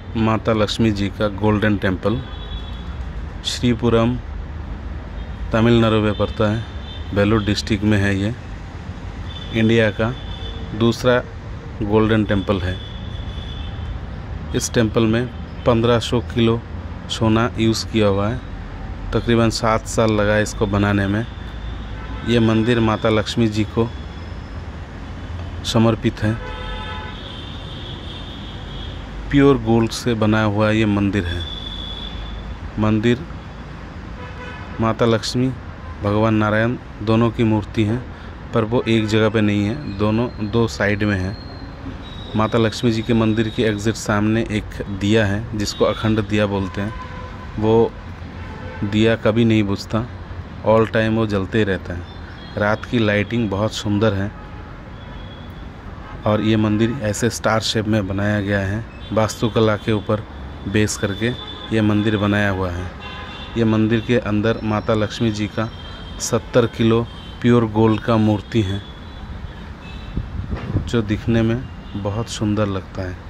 माता लक्ष्मी जी का golden temple Sripuram Tamil Nadu में पड़ता है। वेल्लोर डिस्ट्रिक्ट में है। ये इंडिया का दूसरा गोल्डन टेम्पल है। इस टेम्पल में 1500 किलो सोना यूज़ किया हुआ है। तकरीबन 7 साल लगा इसको बनाने में। ये मंदिर माता लक्ष्मी जी को समर्पित है। प्योर गोल्ड से बना हुआ ये मंदिर है। मंदिर माता लक्ष्मी भगवान नारायण दोनों की मूर्ति हैं, पर वो एक जगह पे नहीं है, दोनों दो साइड में है। माता लक्ष्मी जी के मंदिर के एग्ज़ैक्ट सामने एक दिया है जिसको अखंड दिया बोलते हैं। वो दिया कभी नहीं बुझता, ऑल टाइम वो जलते ही रहता है। रात की लाइटिंग बहुत सुंदर है और ये मंदिर ऐसे स्टार शेप में बनाया गया है। वास्तुकला के ऊपर बेस करके ये मंदिर बनाया हुआ है। ये मंदिर के अंदर माता लक्ष्मी जी का 70 किलो प्योर गोल्ड का मूर्ति है जो दिखने में बहुत सुंदर लगता है।